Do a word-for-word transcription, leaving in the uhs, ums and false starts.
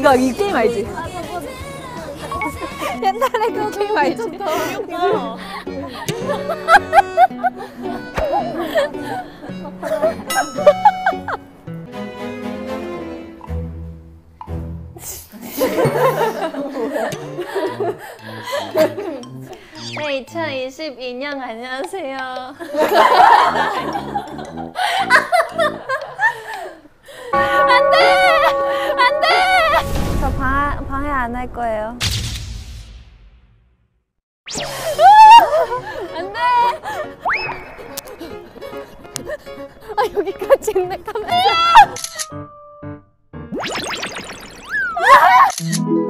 이거 이 게임 알지? 옛날에 그 게임 알지? 귀엽다. 네, 이천이십이 년 안녕하세요. 안돼! 안돼! 저 방, 방해 안 할 거예요. 안돼! 아, 여기까지 있네, 카메라.